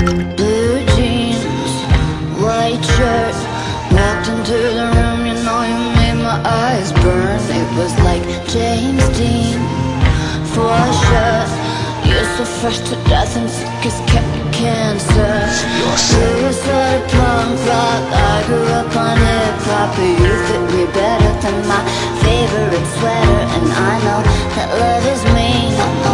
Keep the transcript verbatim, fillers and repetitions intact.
Blue jeans, white shirt. Walked into the room, you know you made my eyes burn. It was like James Dean, for sure. You're so fresh to death and sick as ca- cancer. You sort of punk rock, I grew up on hip-hop. But you fit me better than my favorite sweater. And I know that love is mean,